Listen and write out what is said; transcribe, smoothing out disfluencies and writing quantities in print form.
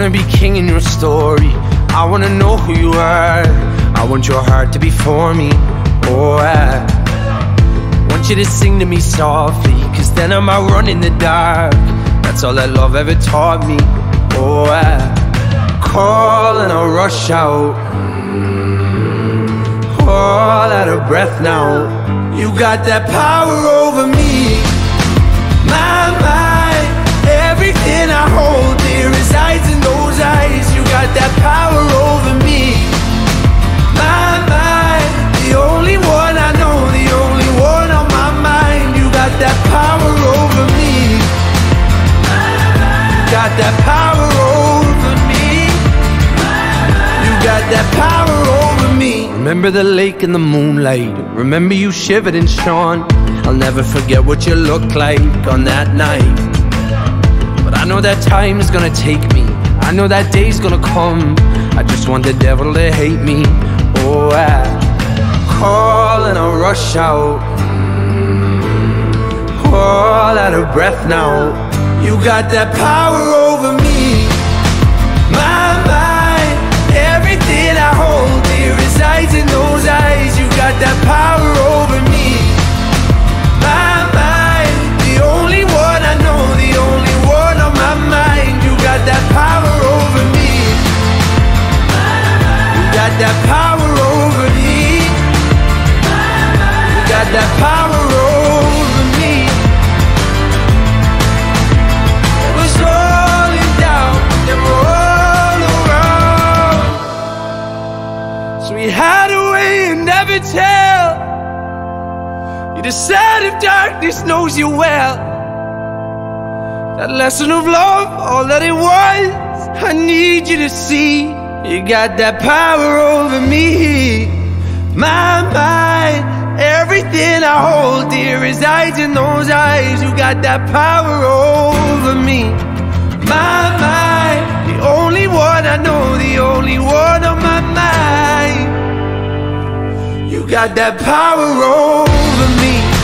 wanna be king in your story. I wanna know who you are. I want your heart to be for me. Oh, I want you to sing to me softly, cause then I might run in the dark. That's all that love ever taught me. Oh, I call and I'll rush out, all out of breath now. You got that power over me. My mind, everything I hold dear resides in those eyes. You got that power over me. My mind, the only one I know, the only one on my mind. You got that power over me. You got that power over me. You got that power over me. Remember the lake in the moonlight. Remember you shivered and shone. I'll never forget what you looked like on that night. But I know that time is gonna take me. I know that day's gonna come. I just want the devil to hate me. Oh, I call and I'll rush out, all out of breath now. You got that power over me. My mind, everything I hold dear resides in those eyes. You got that power over me. My mind, the only one I know, the only one on my mind. You got that power over me. You got that power over me. You got that power over me. It was all in doubt, they were all around. So we hide away and never tell. You decided darkness knows you well. That lesson of love, all that it was, I need you to see. You got that power over me. My mind, everything I hold dear resides in those eyes. You got that power over me. My mind, the only one I know, the only one on my mind. You got that power over me.